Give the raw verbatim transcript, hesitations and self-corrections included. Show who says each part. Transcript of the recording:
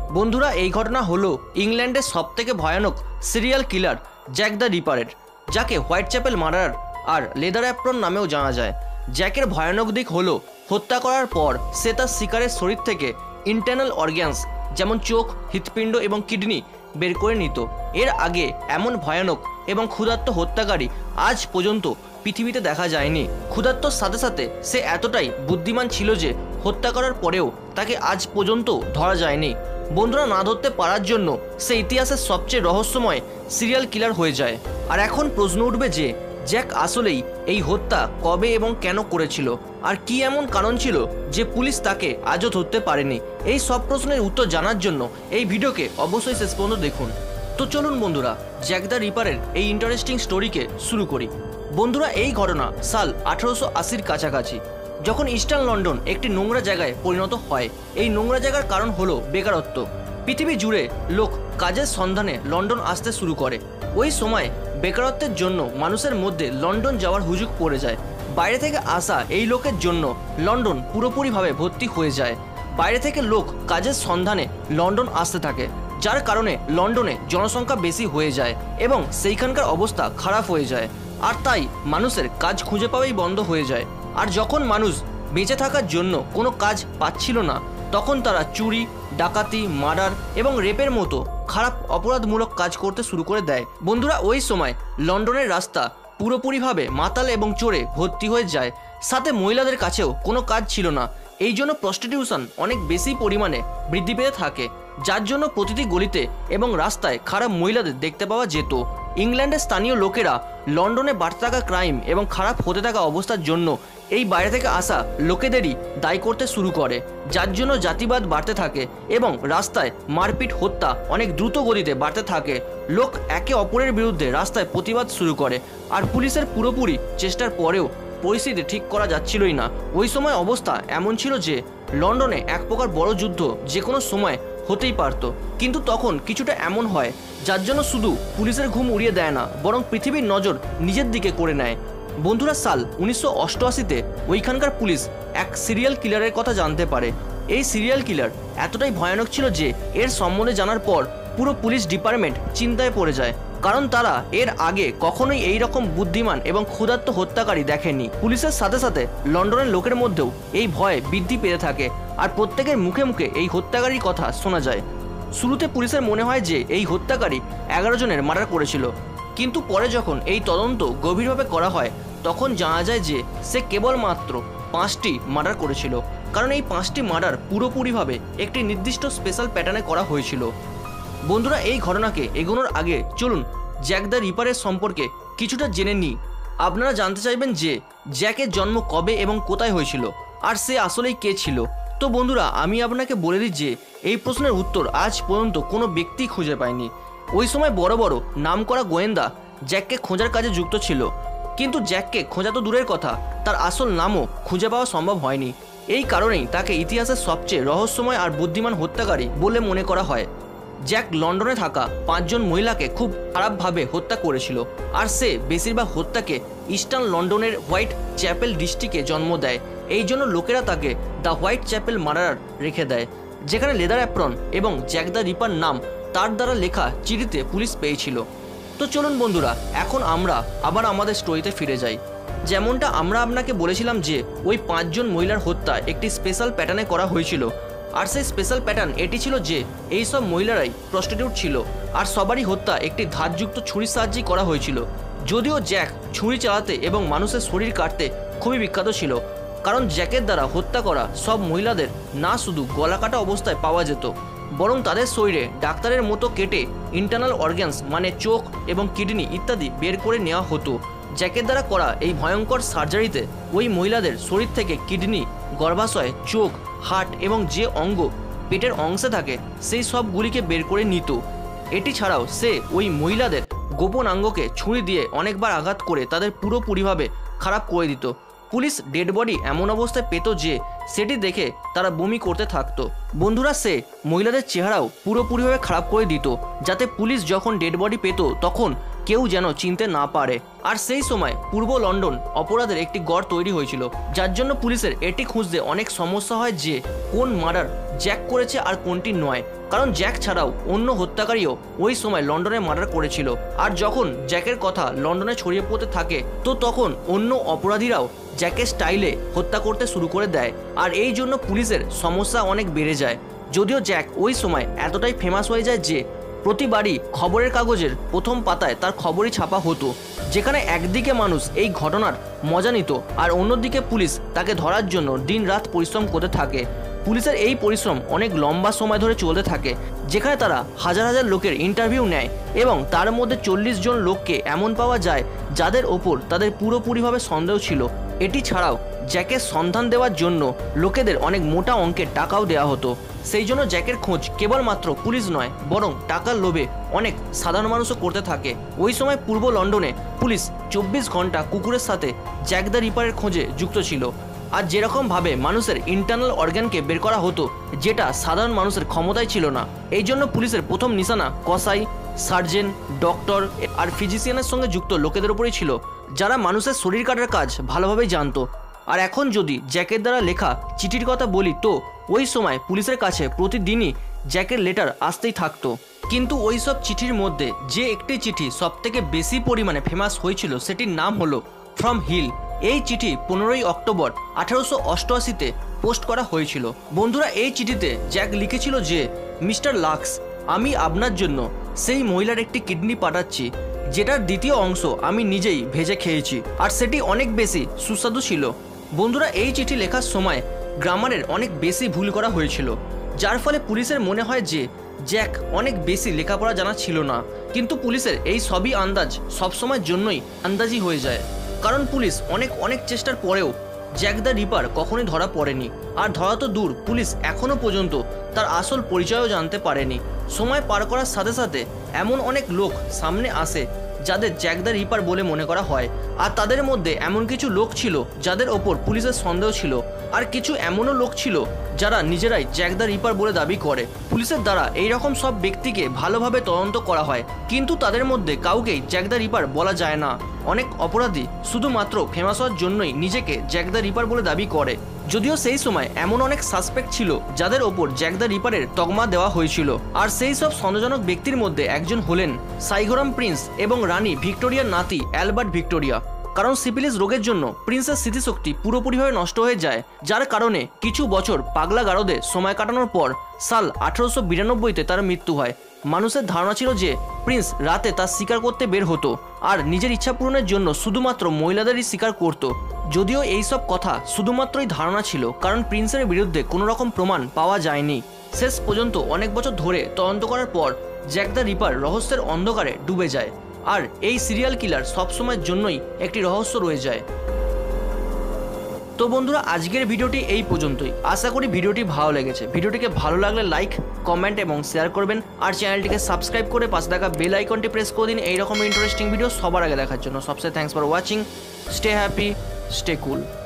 Speaker 1: বন্ধুরা, এই ঘটনা হলো ইংল্যান্ডের সবথেকে ভয়ানক সিরিয়াল কিলার জ্যাক দ্য রিপারের, যাকে হোয়াইট চ্যাপেল মার্ডারার আর লেদার অ্যাপ্রন নামেও জানা যায়। জ্যাকের ভয়ানক দিক হলো হত্যা করার পর সে তার শিকারের শরীর থেকে ইন্টারনাল অর্গ্যানস যেমন চোখ, হৃৎপিণ্ড এবং কিডনি বের করে নিত। এর আগে এমন ভয়ানক এবং ক্ষুধার্ত হত্যাকারী আজ পর্যন্ত পৃথিবীতে দেখা যায়নি। ক্ষুধার্তর সাথে সাথে সে এতটাই বুদ্ধিমান ছিল যে হত্যা করার পরেও তাকে আজ পর্যন্ত ধরা যায়নি। বন্ধুরা, না ধরতে পারার জন্য সে ইতিহাসের সবচেয়ে রহস্যময় সিরিয়াল কিলার হয়ে যায়। আর এখন প্রশ্ন উঠবে যে জ্যাক আসলেই এই হত্যা কবে এবং কেন করেছিল, আর কি এমন কারণ ছিল যে পুলিশ তাকে আজও ধরতে পারেনি। এই সব প্রশ্নের উত্তর জানার জন্য এই ভিডিওকে অবশ্যই শেষ পর্যন্ত দেখুন। তো চলুন বন্ধুরা, জ্যাক দ্য রিপারের এই ইন্টারেস্টিং স্টোরিকে শুরু করি। বন্ধুরা, এই ঘটনা সাল আঠারোশো আশির কাছাকাছি, যখন ইস্টার্ন লন্ডন একটি নোংরা জায়গায় পরিণত হয়। এই নোংরা জায়গার কারণ হলো বেকারত্ব। পৃথিবী জুড়ে লোক কাজের সন্ধানে লন্ডন আসতে শুরু করে। ওই সময় বেকারত্বের জন্য মানুষের মধ্যে লন্ডন যাওয়ার হুজুগ পড়ে যায়। বাইরে থেকে আসা এই লোকের জন্য লন্ডন পুরোপুরিভাবে ভর্তি হয়ে যায়। বাইরে থেকে লোক কাজের সন্ধানে লন্ডন আসতে থাকে, যার কারণে লন্ডনে জনসংখ্যা বেশি হয়ে যায় এবং সেইখানকার অবস্থা খারাপ হয়ে যায়। আর তাই মানুষের কাজ খুঁজে পাওয়াই বন্ধ হয়ে যায়। আর যখন মানুষ বেঁচে থাকার জন্য কোনো কাজ পাচ্ছিল না, তখন তারা চুরি, ডাকাতি, মার্ডার এবং রেপের মতো খারাপ অপরাধমূলক কাজ করতে শুরু করে দেয়। বন্ধুরা, ওই সময় লন্ডনের রাস্তা পুরোপুরিভাবে মাতাল এবং চোরে ভর্তি হয়ে যায়। সাথে মহিলাদের কাছেও কোনো কাজ ছিল না। এই জন্য প্রস্টিটিউশন অনেক বেশি পরিমাণে বৃদ্ধি পেতে থাকে, যার জন্য প্রতিটি গলিতে এবং রাস্তায় খারাপ মহিলাদের দেখতে পাওয়া যেত। ইংল্যান্ডের স্থানীয় লোকেরা লন্ডনে বাড়তে থাকা ক্রাইম এবং খারাপ হতে থাকা অবস্থার জন্য এই বাইরে থেকে আসা লোকেদেরই দায়ী করতে শুরু করে, যার জন্য জাতিবাদ বাড়তে থাকে এবং রাস্তায় মারপিট, হত্যা অনেক দ্রুত গতিতে বাড়তে থাকে। লোক একে অপরের বিরুদ্ধে রাস্তায় প্রতিবাদ শুরু করে। আর পুলিশের পুরোপুরি চেষ্টার পরেও পরিস্থিতি ঠিক করা যাচ্ছিলই না। ওই সময় অবস্থা এমন ছিল যে লন্ডনে এক প্রকার বড় যুদ্ধ যে কোনো সময় হতেই পারত। কিন্তু তখন কিছুটা এমন হয় যার জন্য শুধু পুলিশের ঘুম উড়িয়ে দেয় না, বরং পৃথিবীর নজর নিজের দিকে করে নেয়। বন্ধুরা, সাল উনিশশো অষ্টআশিতে ওইখানকার পুলিশ এক সিরিয়াল কিলারের কথা জানতে পারে। এই সিরিয়াল কিলার এতটাই ভয়ানক ছিল যে এর সম্বন্ধে জানার পর পুরো পুলিশ ডিপার্টমেন্ট চিন্তায় পড়ে যায়, কারণ তারা এর আগে কখনোই এই রকম বুদ্ধিমান এবং ক্ষুধার্ত হত্যাকারী দেখেনি। পুলিশের সাথে সাথে লন্ডনের লোকের মধ্যেও এই ভয় বৃদ্ধি পেতে থাকে, আর প্রত্যেকের মুখে মুখে এই হত্যাকারীর কথা শোনা যায়। শুরুতে পুলিশের মনে হয় যে এই হত্যাকারী এগারো জনের মার্ডার করেছিল, কিন্তু পরে যখন এই তদন্ত গভীরভাবে করা হয় তখন জানা যায় যে সে কেবলমাত্র পাঁচটি মার্ডার করেছিল, কারণ এই পাঁচটি মার্ডার পুরোপুরিভাবে একটি নির্দিষ্ট স্পেশাল প্যাটার্নে করা হয়েছিল। বন্ধুরা, এই ঘটনাকে এগোনোর আগে চলুন জ্যাক দ্য রিপারের সম্পর্কে কিছুটা জেনে নিই। আপনারা জানতে চাইবেন যে জ্যাকের জন্ম কবে এবং কোথায় হয়েছিল, আর সে আসলেই কে ছিল। তো বন্ধুরা, আমি আপনাকে বলে দিই যে এই প্রশ্নের উত্তর আজ পর্যন্ত কোনো ব্যক্তি খুঁজে পায়নি। ওই সময় বড় বড় নামকরা গোয়েন্দা জ্যাককে খোঁজার কাজে যুক্ত ছিল, কিন্তু জ্যাককে খোঁজা তো দূরের কথা, তার আসল নামও খুঁজে পাওয়া সম্ভব হয়নি। এই কারণেই তাকে ইতিহাসের সবচেয়ে রহস্যময় আর বুদ্ধিমান হত্যাকারী বলে মনে করা হয়। জ্যাক লন্ডনে থাকা পাঁচজন মহিলাকে খুব খারাপভাবে হত্যা করেছিল, আর সে বেশিরভাগ হত্যাকে ইস্টার্ন লন্ডনের হোয়াইট চ্যাপেল ডিস্ট্রিক্টে জন্ম দেয়। এই জন্য লোকেরা তাকে দ্য হোয়াইট চ্যাপেল মার্ডারার রেখে দেয়, যেখানে লেদার অ্যাপ্রন এবং জ্যাক দ্য রিপার নাম তার দ্বারা লেখা চিঠিতে পুলিশ পেয়েছিল। তো চলুন বন্ধুরা, এখন আমরা আবার আমাদের স্টোরিতে ফিরে যাই। যেমনটা আমরা আপনাকে বলেছিলাম যে ওই পাঁচজন মহিলার হত্যা একটি স্পেশাল প্যাটার্নে করা হয়েছিল, আর সেই স্পেশাল প্যাটার্ন এটি ছিল যে এই সব মহিলারাই প্রস্টিটিউট ছিল, আর সবারই হত্যা একটি ধারযুক্ত ছুরির সাহায্যেই করা হয়েছিল। যদিও জ্যাক ছুরি চালাতে এবং মানুষের শরীর কাটতে খুবই বিখ্যাত ছিল, কারণ জ্যাকের দ্বারা হত্যা করা সব মহিলাদের না শুধু গলা কাটা অবস্থায় পাওয়া যেত, বরং তাদের শরীরে ডাক্তারের মতো কেটে ইন্টারনাল অর্গ্যানস মানে চোখ এবং কিডনি ইত্যাদি বের করে নেওয়া হতো। জ্যাকের দ্বারা করা এই ভয়ঙ্কর সার্জারিতে ওই মহিলাদের শরীর থেকে কিডনি, গর্ভাশয়, চোখ, হার্ট এবং যে অঙ্গ পেটের অংশে থাকে সেই সবগুলিকে বের করে নিত। এটি ছাড়াও সে ওই মহিলাদের গোপন অঙ্গকে ছুরি দিয়ে অনেকবার আঘাত করে তাদের পুরোপুরিভাবে খারাপ করে দিত। পুলিশ ডেড বডি এমন অবস্থায় পেত যে সেটি দেখে তারা বমি করতে থাকতো। বন্ধুরা, সে মহিলাদের চেহারাও পুরোপুরিভাবে খারাপ করে দিত, যাতে পুলিশ যখন ডেড বডি পেত তখন কেউ যেন চিনতে না পারে। আর সেই সময় পূর্ব লন্ডন অপরাধের একটি গড় তৈরি হয়েছিল, যার জন্য পুলিশের এটি খুঁজতে অনেক সমস্যা হয় যে কোন মার্ডার জ্যাক করেছে আর কোনটি নয়, কারণ জ্যাক ছাড়াও অন্য হত্যাকারীও ওই সময় লন্ডনে মার্ডার করেছিল। আর যখন জ্যাকের কথা লন্ডনে ছড়িয়ে পড়তে থাকে তো তখন অন্য অপরাধীরাও জ্যাকের স্টাইলে হত্যা করতে শুরু করে দেয়, আর এই জন্য পুলিশের সমস্যা অনেক বেড়ে যায়। যদিও জ্যাক ওই সময় এতটাই ফেমাস হয়ে যায় যে প্রতিবারই খবরের কাগজের প্রথম পাতায় তার খবরই ছাপা হতো, যেখানে একদিকে মানুষ এই ঘটনার মজা নিত আর অন্যদিকে পুলিশ তাকে ধরার জন্য দিন রাত পরিশ্রম করতে থাকে। পুলিশের এই পরিশ্রম অনেক লম্বা সময় ধরে চলতে থাকে, যেখানে তারা হাজার হাজার লোকের ইন্টারভিউ নেয় এবং তার মধ্যে চল্লিশ জন লোককে এমন পাওয়া যায় যাদের ওপর তাদের পুরোপুরিভাবে সন্দেহ ছিল। এটি ছাড়াও জ্যাকের সন্ধান দেওয়ার জন্য লোকেদের অনেক মোটা অঙ্কের টাকাও দেওয়া হতো। সেই জন্য জ্যাকের খোঁজ কেবলমাত্র পুলিশ নয় বরং টাকার লোভে অনেক সাধারণ মানুষও করতে থাকে। ওই সময় পূর্ব লন্ডনে পুলিশ চব্বিশ ঘন্টা কুকুরের সাথে জ্যাক দ্য রিপারের খোঁজে যুক্ত ছিল। আর যেরকমভাবে মানুষের ইন্টারনাল অর্গানকে বের করা হতো যেটা সাধারণ মানুষের ক্ষমতায় ছিল না, এই জন্য পুলিশের প্রথম নিশানা কসাই, সার্জেন, ডক্টর আর ফিজিশিয়ানের সঙ্গে যুক্ত লোকেদের উপরেই ছিল, যারা মানুষের শরীর কাটার কাজ ভালোভাবেই জানতো। আর এখন যদি জ্যাকের দ্বারা লেখা চিঠির কথা বলি তো ওই সময় পুলিশের কাছে প্রতিদিনই জ্যাকের লেটার আসতেই থাকতো। কিন্তু ওই সব চিঠির মধ্যে যে একটি চিঠি সবথেকে বেশি পরিমাণে ফেমাস হয়েছিল সেটির নাম হলো ফ্রম হিল। এই চিঠি পনেরোই অক্টোবর আঠারোশো অষ্টআশিতে পোস্ট করা হয়েছিল। বন্ধুরা, এই চিঠিতে জ্যাক লিখেছিল যে মিস্টার লাক্স, আমি আপনার জন্য সেই মহিলার একটি কিডনি পাঠাচ্ছি যেটার দ্বিতীয় অংশ আমি নিজেই ভেজে খেয়েছি, আর সেটি অনেক বেশি সুস্বাদু ছিল। বন্ধুরা, এই চিঠি লেখার সময় গ্রামারের অনেক বেশি ভুল করা হয়েছিল, যার ফলে পুলিশের মনে হয় যে জ্যাক অনেক বেশি লেখাপড়া জানা ছিল না। কিন্তু পুলিশের এই সবই আন্দাজ সবসময়ের জন্যই আন্দাজি হয়ে যায়, কারণ পুলিশ অনেক অনেক চেষ্টার পরেও জ্যাক দ্য রিপার কখনোই ধরা পড়েনি। আর ধরা তো দূর, পুলিশ এখনও পর্যন্ত তার আসল পরিচয়ও জানতে পারেনি। সময় পার করার সাথে সাথে এমন অনেক লোক সামনে আসে যাদের জ্যাক দ্য রিপার বলে মনে করা হয়, আর তাদের মধ্যে এমন কিছু লোক ছিল যাদের ওপর পুলিশের সন্দেহ ছিল, আর কিছু এমনও লোক ছিল যারা নিজেরাই জ্যাক দ্য রিপার বলে দাবি করে। পুলিশের দ্বারা এইরকম সব ব্যক্তিকে ভালোভাবে তদন্ত করা হয়, কিন্তু তাদের মধ্যে কাউকেই জ্যাক দ্য রিপার বলা যায় না। অনেক অপরাধী শুধুমাত্র ফেমাস হওয়ার জন্যই নিজেকে জ্যাক দ্য রিপার বলে দাবি করে, যদিও সেই সময় এমন অনেক সাসপেক্ট ছিল যাদের ওপর জ্যাক দ্য রিপারের তকমা দেওয়া হয়েছিল। আর সেই সব সন্দেহজনক ব্যক্তির মধ্যে একজন হলেন সাইগোরাম প্রিন্স এবং রানী ভিক্টোরিয়ার নাতি অ্যালবার্ট ভিক্টোরিয়া। কারণ সিফিলিস রোগের জন্য প্রিন্সের স্মৃতিশক্তি পুরোপুরিভাবে নষ্ট হয়ে যায়, যার কারণে কিছু বছর পাগলা গারদে সময় কাটানোর পর সাল আঠারোশো বিরানব্বইতে তার মৃত্যু হয়। মানুষের ধারণা ছিল যে প্রিন্স রাতে তার শিকার করতে বের হতো আর নিজের ইচ্ছা পূরণের জন্য শুধুমাত্র মহিলাদেরই শিকার করত। যদিও এইসব কথা শুধুমাত্রই ধারণা ছিল, কারণ প্রিন্সের বিরুদ্ধে কোনো রকম প্রমাণ পাওয়া যায়নি। শেষ পর্যন্ত অনেক বছর ধরে তদন্ত করার পর জ্যাক দ্য রিপার রহস্যের অন্ধকারে ডুবে যায়, আর এই সিরিয়াল কিলার সবসময়ের জন্যই একটি রহস্য রয়ে যায়। তো বন্ধুরা, আজকের ভিডিওটি এই পর্যন্তই। আশা করি ভিডিওটি ভালো লেগেছে। ভিডিওটিকে ভালো লাগলে লাইক, কমেন্ট এবং শেয়ার করবেন, আর চ্যানেলটিকে সাবস্ক্রাইব করে পাশে থাকা বেল আইকনটি প্রেস করে দিন এইরকম ইন্টারেস্টিং ভিডিও সবার আগে দেখার জন্য। সবচেয়ে thanks for watching. Stay happy, stay cool.